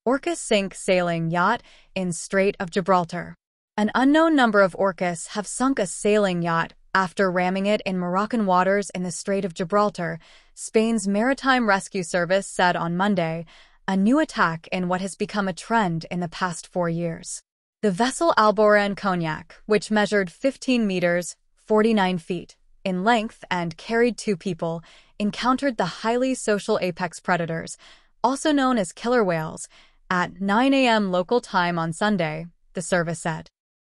Orcas sink sailing yacht in Strait of Gibraltar. An unknown number of orcas have sunk a sailing yacht after ramming it in Moroccan waters in the Strait of Gibraltar, Spain's Maritime Rescue Service said on Monday, a new attack in what has become a trend in the past 4 years. The vessel Alboran Cognac, which measured 15 meters, 49 feet, in length and carried 2 people, encountered the highly social apex predators, also known as killer whales, at 9 a.m. local time on Sunday, the service said.